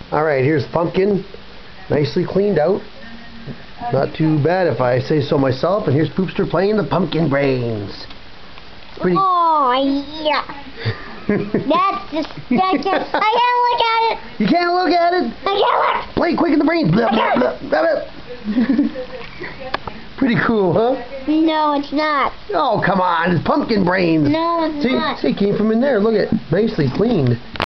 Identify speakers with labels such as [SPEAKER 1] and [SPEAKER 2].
[SPEAKER 1] Alright, here's pumpkin. Nicely cleaned out. Not too bad if I say so myself. And here's Poopster playing the pumpkin brains. It's pretty...
[SPEAKER 2] Oh, yeah. That's disgusting. I can't look at it.
[SPEAKER 1] You can't look at it?
[SPEAKER 2] I can't look.
[SPEAKER 1] Play quick in the brains. Blah, blah, blah, blah, blah. Pretty cool, huh?
[SPEAKER 2] No, it's not.
[SPEAKER 1] Oh, come on. It's pumpkin brains.
[SPEAKER 2] No, it's not.
[SPEAKER 1] See, it came from in there. Look at it. Nicely cleaned.